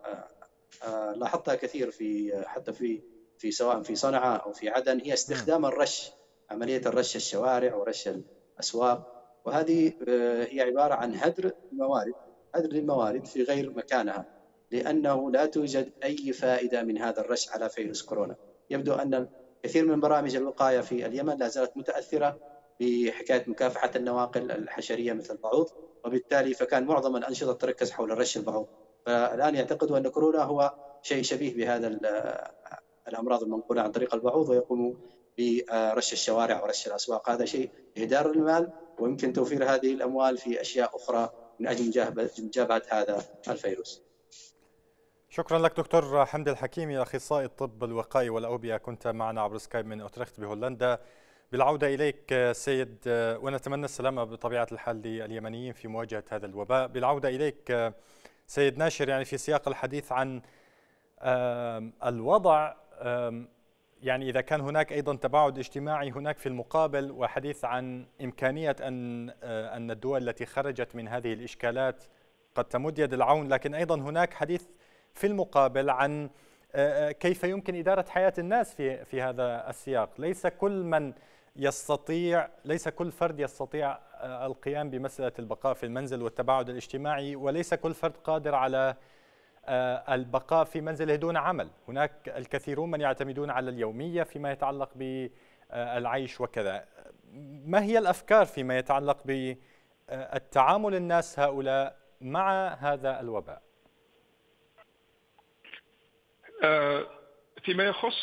[SPEAKER 6] لاحظتها كثير في حتى في في سواء في صنعاء أو في عدن، هي استخدام الرش، عملية الرش الشوارع ورش الأسواق. وهذه هي عبارة عن هدر الموارد، هدر الموارد في غير مكانها، لأنه لا توجد أي فائدة من هذا الرش على فيروس كورونا. يبدو أن كثير من برامج الوقاية في اليمن لا زالت متأثرة بحكاية مكافحة النواقل الحشرية مثل البعوض، وبالتالي فكان معظم الأنشطة تركز حول رش البعوض. فالآن يعتقدوا أن كورونا هو شيء شبيه بهذا الأمراض المنقولة عن طريق البعوض، ويقوموا برش الشوارع ورش الأسواق. هذا شيء إهدار المال، ويمكن توفير هذه الأموال في أشياء أخرى من أجل مجابهة هذا الفيروس.
[SPEAKER 1] شكرا لك دكتور حمدي الحكيمي، أخصائي الطب الوقائي والأوبئة، كنت معنا عبر سكايب من أوترخت بهولندا. بالعودة إليك سيد، ونتمنى السلامة بطبيعة الحال لليمنيين في مواجهة هذا الوباء. بالعودة إليك سيد ناشر، يعني في سياق الحديث عن الوضع، يعني إذا كان هناك أيضا تباعد اجتماعي، هناك في المقابل وحديث عن إمكانية أن أن الدول التي خرجت من هذه الإشكالات قد تمد يد العون، لكن أيضا هناك حديث في المقابل عن كيف يمكن إدارة حياة الناس في في هذا السياق. ليس كل من يستطيع، ليس كل فرد يستطيع القيام بمسألة البقاء في المنزل والتباعد الاجتماعي، وليس كل فرد قادر على البقاء في منزله دون عمل. هناك الكثيرون من يعتمدون على اليومية فيما يتعلق بالعيش وكذا. ما هي الأفكار فيما يتعلق بالتعامل الناس هؤلاء مع هذا الوباء؟
[SPEAKER 8] فيما يخص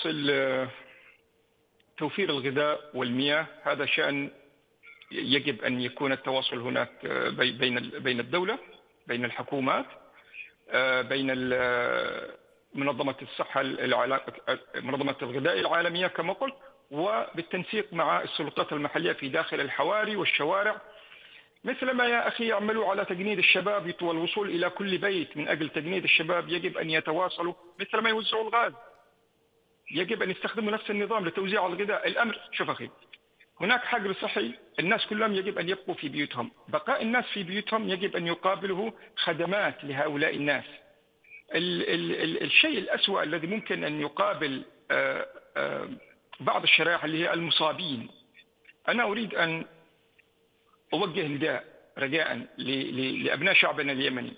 [SPEAKER 8] توفير الغذاء والمياه، هذا شأن يجب أن يكون التواصل هناك بين بين الدولة، بين الحكومات، بين منظمة الصحة منظمة الغذاء العالمية كما قلت، وبالتنسيق مع السلطات المحلية في داخل الحواري والشوارع، مثل ما يا أخي يعملوا على تجنيد الشباب والوصول إلى كل بيت من أجل تجنيد الشباب. يجب أن يتواصلوا مثل ما يوزعوا الغاز، يجب أن يستخدموا نفس النظام لتوزيع الغذاء. الأمر شوف أخي، هناك حجر صحي، الناس كلهم يجب أن يبقوا في بيوتهم. بقاء الناس في بيوتهم يجب أن يقابله خدمات لهؤلاء الناس. ال ال ال الشيء الأسوأ الذي ممكن أن يقابل آآ آآ بعض الشرائح اللي هي المصابين، أنا أريد أن أوجه نداء رجاء لأبناء شعبنا اليمني.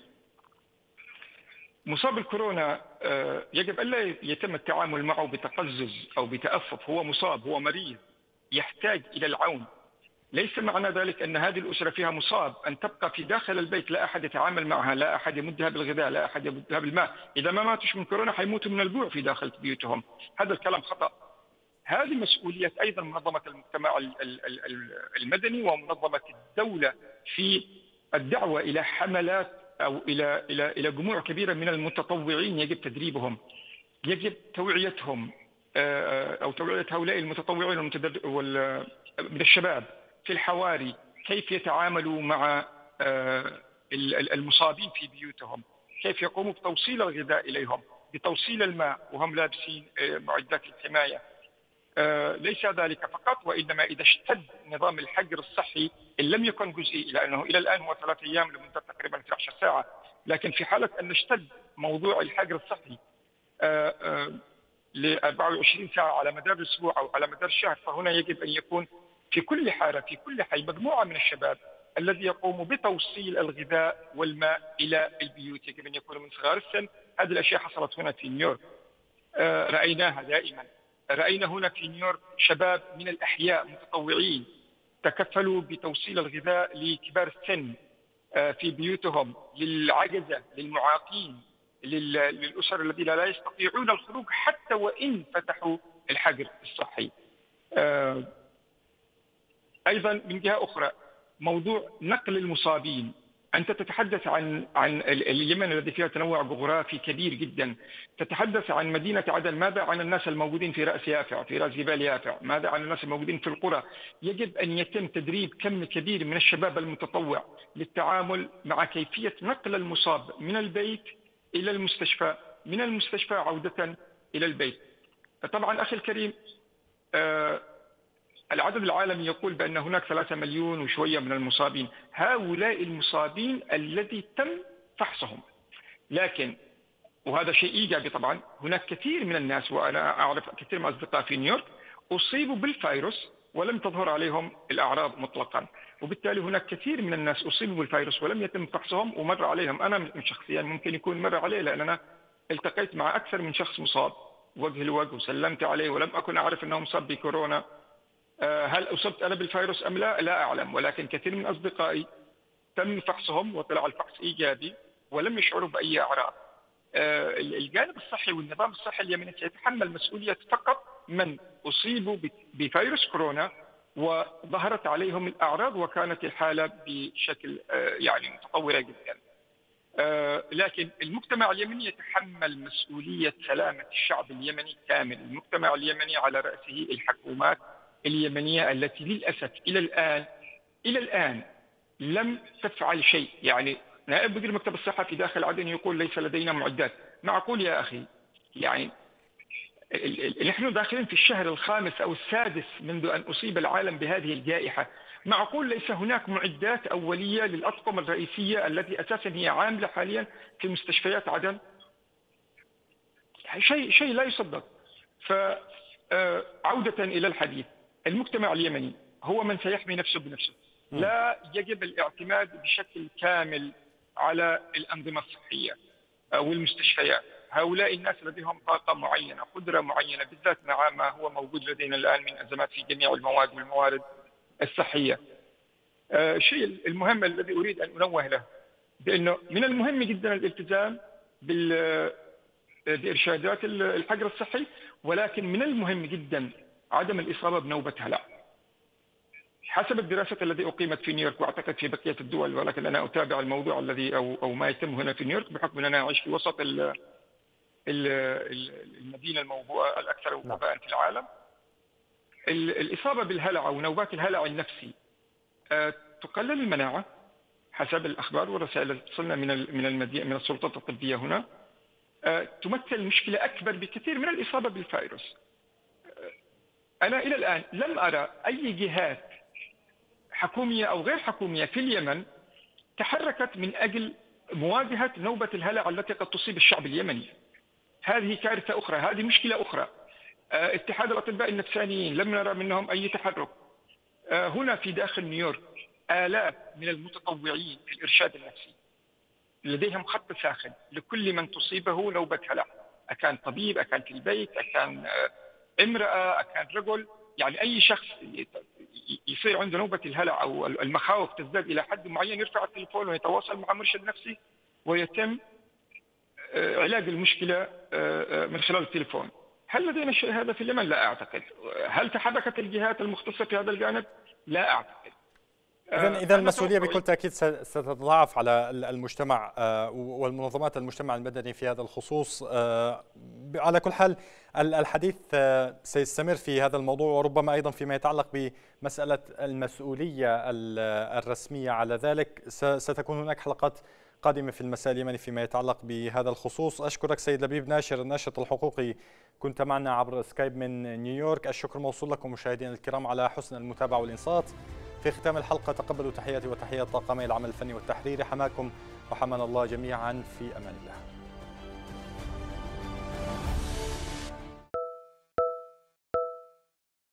[SPEAKER 8] مصاب الكورونا يجب ألا يتم التعامل معه بتقزز أو بتأفف. هو مصاب، هو مريض، يحتاج إلى العون. ليس معنى ذلك أن هذه الأسرة فيها مصاب أن تبقى في داخل البيت، لا أحد يتعامل معها، لا أحد يمدها بالغذاء، لا أحد يمدها بالماء. إذا ما ماتوش من كورونا حيموتوا من الجوع في داخل بيوتهم. هذا الكلام خطأ. هذه مسؤولية أيضا منظمة المجتمع المدني ومنظمة الدولة في الدعوة إلى حملات أو إلى إلى إلى جموع كبيرة من المتطوعين يجب تدريبهم، يجب توعيتهم أو توعية هؤلاء المتطوعين من الشباب في الحواري كيف يتعاملوا مع المصابين في بيوتهم، كيف يقوموا بتوصيل الغذاء إليهم، بتوصيل الماء وهم لابسين معدات الحماية. ليس ذلك فقط، وإنما إذا اشتد نظام الحجر الصحي إن لم يكن جزئي، لأنه إلى الآن هو ثلاث أيام لمدة تقريبا اثنتي عشرة ساعة، لكن في حالة أن اشتد موضوع الحجر الصحي ل أربعة وعشرين ساعة على مدار الأسبوع أو على مدار الشهر، فهنا يجب أن يكون في كل حارة في كل حي مجموعة من الشباب الذي يقوم بتوصيل الغذاء والماء إلى البيوت. يجب أن يكونوا من صغار السن. هذه الأشياء حصلت هنا في نيويورك، رأيناها دائما. رأينا هنا في نيويورك شباب من الأحياء متطوعين تكفلوا بتوصيل الغذاء لكبار السن في بيوتهم، للعجزة، للمعاقين، للأسر الذين لا يستطيعون الخروج حتى وإن فتحوا الحجر الصحي. أيضا من جهة أخرى موضوع نقل المصابين. أنت تتحدث عن عن اليمن الذي فيها تنوع جغرافي كبير جدا، تتحدث عن مدينة عدن. ماذا عن الناس الموجودين في رأس يافع، في رأس جبال يافع؟ ماذا عن الناس الموجودين في القرى؟ يجب أن يتم تدريب كم كبير من الشباب المتطوع للتعامل مع كيفية نقل المصاب من البيت إلى المستشفى، من المستشفى عودة إلى البيت. طبعا أخي الكريم، آه العدد العالمي يقول بأن هناك ثلاثة مليون وشوية من المصابين. هؤلاء المصابين الذي تم فحصهم، لكن وهذا شيء إيجابي طبعا، هناك كثير من الناس، وأنا أعرف كثير من أصدقاء في نيويورك أصيبوا بالفيروس ولم تظهر عليهم الأعراض مطلقا، وبالتالي هناك كثير من الناس أصيبوا بالفيروس ولم يتم فحصهم ومر عليهم. أنا شخصيا ممكن يكون مر عليه، لأن أنا التقيت مع أكثر من شخص مصاب وجه لوجه وسلمت عليه ولم أكن أعرف أنه مصاب بكورونا. هل أصبت أنا بالفيروس أم لا؟ لا أعلم، ولكن كثير من أصدقائي تم فحصهم وطلع الفحص إيجابي ولم يشعروا بأي أعراض. الجانب الصحي والنظام الصحي اليمني سيتحمل مسؤولية فقط من أصيبوا بفيروس كورونا وظهرت عليهم الأعراض وكانت الحالة بشكل يعني متطورة جدا. لكن المجتمع اليمني يتحمل مسؤولية سلامة الشعب اليمني كامل. المجتمع اليمني على رأسه الحكومات اليمنية التي للأسف إلى الآن إلى الآن لم تفعل شيء. يعني نائب مدير مكتب الصحة في داخل عدن يقول ليس لدينا معدات. معقول يا أخي؟ يعني نحن داخلين في الشهر الخامس أو السادس منذ أن أصيب العالم بهذه الجائحة. معقول ليس هناك معدات أولية للأطقم الرئيسية التي أساسا هي عاملة حاليا في مستشفيات عدن؟ شيء شيء لا يصدق. فعودة إلى الحديث، المجتمع اليمني هو من سيحمي نفسه بنفسه. لا يجب الاعتماد بشكل كامل على الأنظمة الصحية أو المستشفيات. هؤلاء الناس لديهم طاقة معينة، قدرة معينة، بالذات مع ما هو موجود لدينا الآن من أزمات في جميع المواد والموارد الصحية. الشيء آه المهم الذي أريد أن أنوه له بأنه من المهم جدا الالتزام بإرشادات الحجر الصحي، ولكن من المهم جدا عدم الإصابة بنوبة هلع. حسب الدراسة التي أقيمت في نيويورك، وأعتقد في بقية الدول، ولكن أنا أتابع الموضوع الذي أو أو ما يتم هنا في نيويورك بحكم أن أنا أعيش في وسط ال المدينة الموبوءة الأكثر وباء في العالم. الإصابة بالهلع أو نوبات الهلع النفسي تقلل المناعة حسب الأخبار والرسائل التي تصلنا من من المدينة من السلطات الطبية هنا. تمثل مشكلة أكبر بكثير من الإصابة بالفيروس. أنا إلى الآن لم أرى أي جهات حكومية أو غير حكومية في اليمن تحركت من أجل مواجهة نوبة الهلع التي قد تصيب الشعب اليمني. هذه كارثة أخرى، هذه مشكلة أخرى. اتحاد الأطباء النفسانيين لم نرى منهم أي تحرك. هنا في داخل نيويورك آلاف من المتطوعين في الإرشاد النفسي لديهم خط ساخن لكل من تصيبه نوبة هلع، أكان طبيب، أكان في البيت، أكان امرأة، أكان رجل. يعني أي شخص يصير عنده نوبة الهلع أو المخاوف تزداد إلى حد معين يرفع التليفون ويتواصل مع مرشد نفسي ويتم علاج المشكلة من خلال التليفون. هل لدينا شيء هذا في اليمن؟ لا أعتقد. هل تحركت الجهات المختصة في هذا الجانب؟ لا أعتقد.
[SPEAKER 1] إذن إذا المسؤولية بكل تأكيد ستتضاعف على المجتمع والمنظمات المجتمع المدني في هذا الخصوص. على كل حال الحديث سيستمر في هذا الموضوع، وربما أيضا فيما يتعلق بمسألة المسؤولية الرسمية على ذلك ستكون هناك حلقات قادمة في المساء اليمني فيما يتعلق بهذا الخصوص. أشكرك سيد لبيب ناشر، الناشط الحقوقي، كنت معنا عبر سكايب من نيويورك. الشكر موصول لكم مشاهدينا الكرام على حسن المتابعة والإنصات. في ختام الحلقة تقبلوا تحياتي وتحيات طاقمي العمل الفني والتحريري. حماكم وحمانا الله جميعا، في أمان الله.